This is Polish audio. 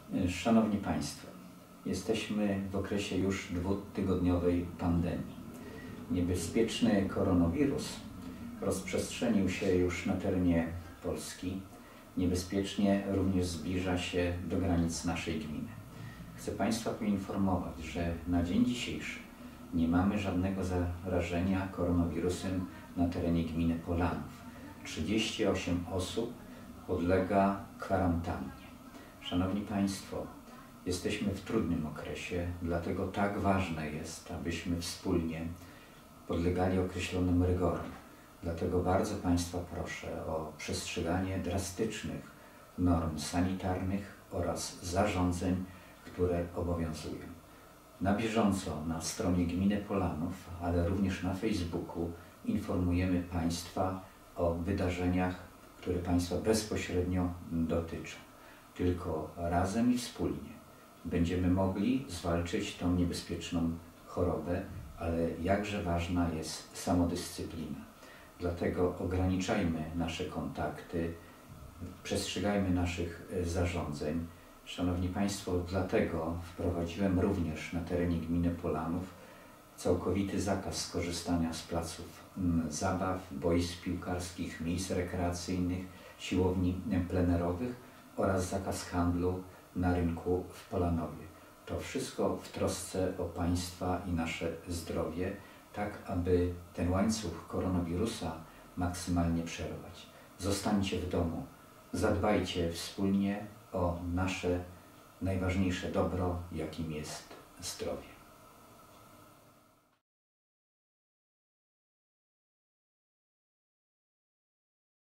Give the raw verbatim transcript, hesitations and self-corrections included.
Szanowni Państwo, jesteśmy w okresie już dwutygodniowej pandemii. Niebezpieczny koronawirus rozprzestrzenił się już na terenie Polski. Niebezpiecznie również zbliża się do granic naszej gminy. Chcę Państwa poinformować, że na dzień dzisiejszy nie mamy żadnego zarażenia koronawirusem na terenie gminy Polanów. trzydzieści osiem osób podlega kwarantannie. Szanowni Państwo, jesteśmy w trudnym okresie, dlatego tak ważne jest, abyśmy wspólnie podlegali określonym rygorom. Dlatego bardzo Państwa proszę o przestrzeganie drastycznych norm sanitarnych oraz zarządzeń, które obowiązują. Na bieżąco na stronie Gminy Polanów, ale również na Facebooku informujemy Państwa o wydarzeniach, które Państwa bezpośrednio dotyczą. Tylko razem i wspólnie będziemy mogli zwalczyć tą niebezpieczną chorobę, ale jakże ważna jest samodyscyplina. Dlatego ograniczajmy nasze kontakty, przestrzegajmy naszych zarządzeń. Szanowni Państwo, dlatego wprowadziłem również na terenie gminy Polanów całkowity zakaz skorzystania z placów zabaw, boisk piłkarskich, miejsc rekreacyjnych, siłowni plenerowych oraz zakaz handlu na rynku w Polanowie. To wszystko w trosce o Państwa i nasze zdrowie, tak aby ten łańcuch koronawirusa maksymalnie przerwać. Zostańcie w domu, zadbajcie wspólnie o nasze najważniejsze dobro, jakim jest zdrowie.